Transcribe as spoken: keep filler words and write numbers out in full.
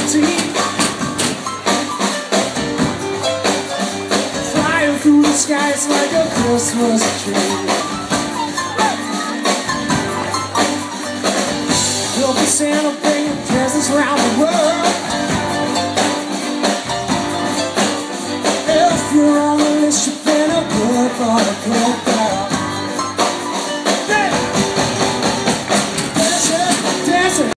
deep, flying through the skies like a Christmas tree. You'll be Santa bringing presents around the world.